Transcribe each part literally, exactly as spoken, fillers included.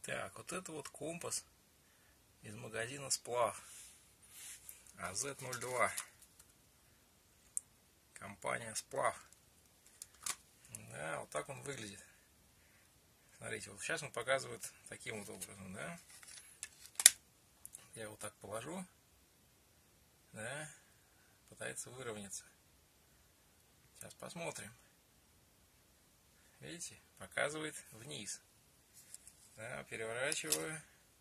Так, вот это вот компас из магазина Сплав А Зет ноль два. Компания Сплав. Да, вот так он выглядит. Смотрите, вот сейчас он показывает таким вот образом, да. Я вот так положу, да, пытается выровняться. Сейчас посмотрим. Видите, показывает вниз. Да, переворачиваю.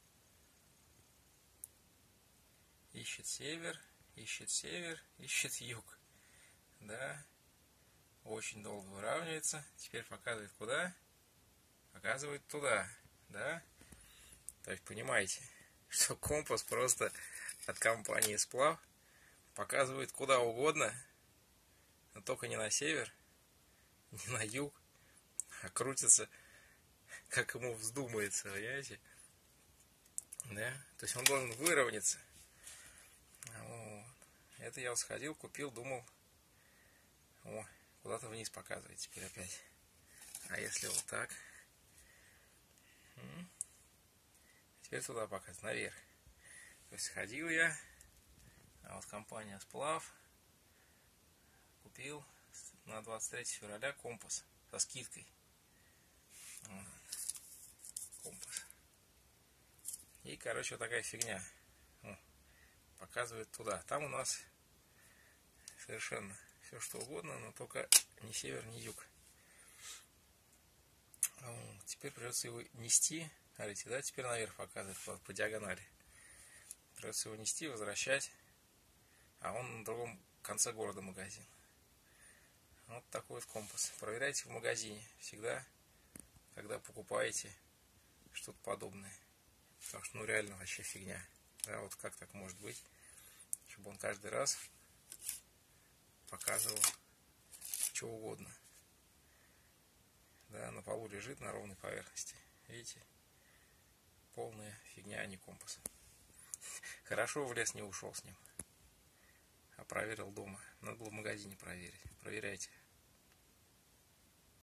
Ищет север, ищет север, ищет юг. Да, очень долго выравнивается. Теперь показывает куда? Показывает туда, да. То есть понимаете, что компас просто от компании Сплав показывает куда угодно, но только не на север, не на юг, а крутится, как ему вздумается, понимаете? Да? То есть он должен выровняться. Вот. Это я вот сходил, купил, думал, о, куда-то вниз показывает теперь опять. А если вот так? Теперь туда показывает, наверх. То есть сходил я, а вот компания Сплав купил на двадцать третье февраля компас со скидкой. Вот. Компас. И, короче, вот такая фигня. О, показывает туда. Там у нас совершенно все что угодно, но только ни север, ни юг. Вот. Теперь придется его нести. Смотрите, да, теперь наверх показывает по, по диагонали. Придется его нести, возвращать. А он на другом конце города магазин. Вот такой вот компас. Проверяйте в магазине всегда, когда покупаете что-то подобное. Потому что, ну, реально вообще фигня. Да, вот как так может быть, чтобы он каждый раз показывал что угодно. Да, на полу лежит на ровной поверхности. Видите? Полная фигня, а не компас. Хорошо в лес не ушел с ним, а проверил дома. Надо было в магазине проверить. Проверяйте.